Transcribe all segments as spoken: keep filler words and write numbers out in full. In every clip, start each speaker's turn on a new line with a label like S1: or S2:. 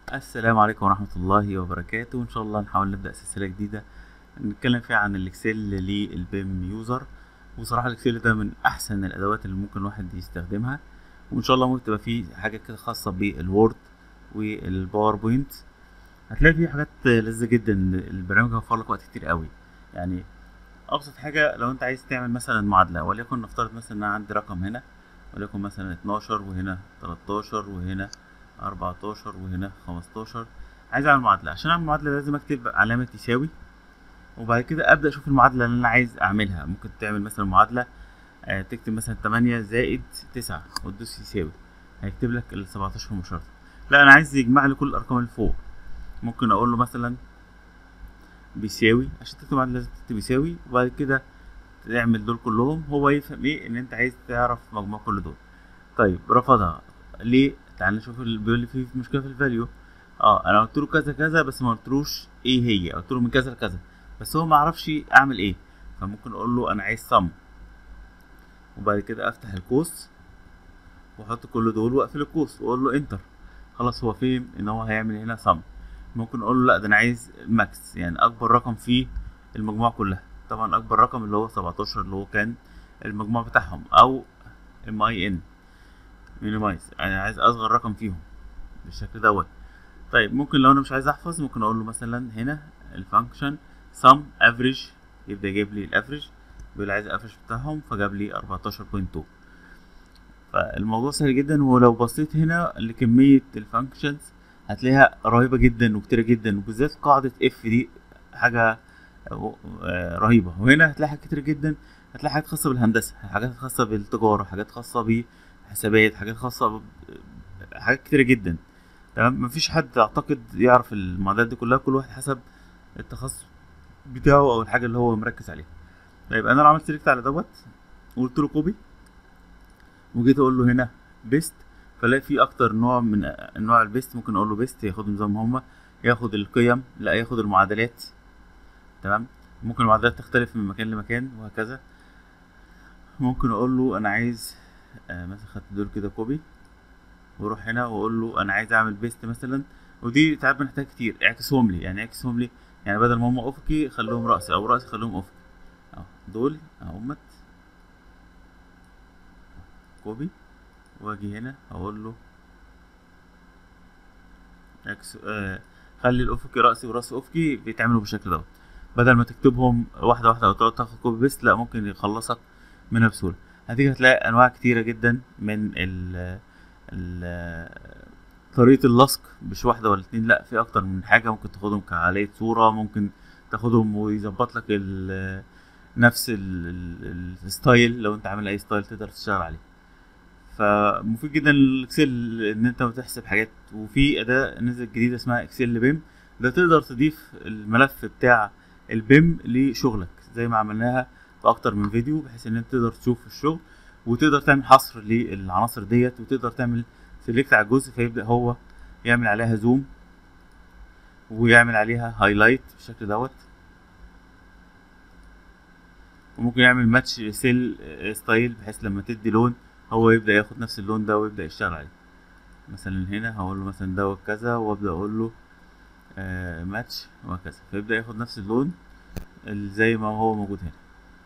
S1: السلام عليكم ورحمة الله وبركاته. ان شاء الله نحاول نبدأ سلسلة جديدة نتكلم فيها عن الاكسل للبيم يوزر. وصراحة الاكسل ده من احسن الادوات اللي ممكن الواحد يستخدمها، وان شاء الله ممكن تبقى فيه حاجات كده خاصة بالوورد والباوربوينت. هتلاقي فيه حاجات لذيذة جدا، البرنامج هيوفر لك وقت كتير قوي. يعني ابسط حاجة لو انت عايز تعمل مثلا معادلة، وليكن نفترض مثلا ان انا عندي رقم هنا، وليكن مثلا اتناشر وهنا تلاتاشر وهنا اربعتاشر وهنا خمستاشر. عايز اعمل معادله، عشان اعمل معادله لازم اكتب علامه يساوي، وبعد كده ابدا اشوف المعادله اللي انا عايز اعملها. ممكن تعمل مثلا معادله آه تكتب مثلا تمانية زائد تسعة وتدوس يساوي، هيكتب لك ال سبعتاشر مباشره. لا انا عايز يجمع لي كل الارقام اللي فوق، ممكن اقول له مثلا بيساوي. عشان تكتب معادله لازم تكتب يساوي، وبعد كده تعمل دول كلهم، هو يفهم ايه ان انت عايز تعرف مجموع كل دول. طيب رفضها ليه؟ تعال نشوف اللي بيقول لي فيه مشكله في الفاليو. اه انا قلت له كذا كذا بس ما قلتلوش ايه هي، قلت له من كذا لكذا بس هو ما عرفش اعمل ايه. فممكن اقول له انا عايز صم، وبعد كده افتح القوس واحط كل دول واقفل القوس واقول له انتر. خلاص هو فهم ان هو هيعمل هنا صم. ممكن اقول له لا ده انا عايز ماكس، يعني اكبر رقم في المجموعه كلها. طبعا اكبر رقم اللي هو سبعتاشر اللي هو كان المجموع بتاعهم، او ام اي ان مينيمايز، انا عايز اصغر رقم فيهم بالشكل دوت. طيب ممكن لو انا مش عايز احفظ، ممكن اقول له مثلا هنا الفانكشن sum average، يبدا يجيب لي الافريج، بيقول عايز الافريج بتاعهم فجاب لي اربعتاشر فاصلة اتنين. فالموضوع سهل جدا. ولو بصيت هنا لكميه الفانكشنز هتلاقيها رهيبه جدا وكتيره جدا، وبالذات قاعده اف دي حاجه رهيبه. وهنا هتلاقي حاجات كتير جدا، هتلاقي حاجات خاصه بالهندسه، حاجات خاصه بالتجاره، حاجات خاصه بحسابات، حاجات خاصه ب... حاجات كتيره جدا. تمام، مفيش حد اعتقد يعرف المعادلات دي كلها، كل واحد حسب التخصص بتاعه او الحاجه اللي هو مركز عليها. طيب انا لو عملت سيلكت على دوت وقلت له كوبي، وجيت اقول له هنا بيست، فلاقي في اكتر نوع من انواع البيست. ممكن اقول له بيست ياخد نظام هما، ياخد القيم، لا ياخد المعادلات. تمام، ممكن المعادلات تختلف من مكان لمكان وهكذا. ممكن اقول له انا عايز آه مثلا خدت دول كده كوبي، واروح هنا واقول له انا عايز اعمل بيست مثلا. ودي ساعات بنحتاج كتير، اعكسهم لي. يعني اعكسهم لي، يعني بدل ما هم افقي خليهم راسي، او راسي خليهم افقي. اهو دول اهمت كوبي، واجي هنا اقول له اعكس، آه خلي الافقي راسي وراسي افقي، بيتعملوا بالشكل دوت. بدل ما تكتبهم واحده واحده او تقعد تاخد كوبي بيست، لا ممكن يخلصك منها بسهوله. هتيجي هتلاقي انواع كتيره جدا من ال ال طريقه اللصق، مش واحده ولا اتنين، لا في اكتر من حاجه. ممكن تاخدهم كعمليه صوره، ممكن تاخدهم ويظبط لك ال نفس الستايل. لو انت عامل اي ستايل تقدر تشتغل عليه. فمفيد جدا الاكسل ان انت بتحسب حاجات. وفي اداه نزلت جديده اسمها اكسل بيم، ده تقدر تضيف الملف بتاع البيم لشغلك زي ما عملناها في اكتر من فيديو، بحيث ان انت تقدر تشوف الشغل وتقدر تعمل حصر للعناصر ديت، وتقدر تعمل سيلكت على الجزء فيبدا هو يعمل عليها زوم ويعمل عليها هايلايت بالشكل دوت. وممكن يعمل ماتش سيل ستايل، بحيث لما تدي لون هو يبدا ياخد نفس اللون ده ويبدا يشتغل عليه. مثلا هنا هقول له مثلا دوت كذا، وابدا اقول له آه ماتش وهكذا، فيبدا ياخد نفس اللون زي ما هو موجود هنا.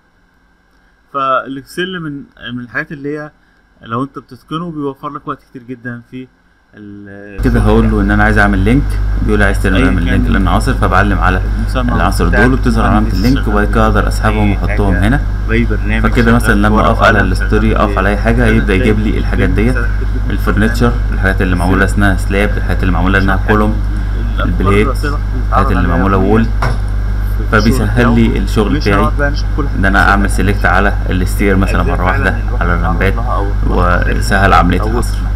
S1: فالاكسل من من الحاجات اللي هي لو انت بتتقنه بيوفر لك وقت كتير جدا في كده. هقول له ان انا عايز اعمل لينك، بيقول لي عايز تعمل لينك للعناصر، فبعلم على العناصر دول وبتظهر علامه اللينك، وبعد كده اقدر اسحبهم واحطهم هنا. فكده مثلا لما اقف على الستوري، اقف على اي حاجه، يبدا يجيب لي الحاجات ديت، الفرنتشر، الحاجات اللي معموله اسمها سلاب، الحاجات اللي معموله انها كولوم، البليت، الحاجات اللي معموله وول. فبيسهل لي الشغل بتاعي ان انا اعمل سيلكت على الستير مثلا مره واحده على الرمبات، وسهل عمليه الحصر.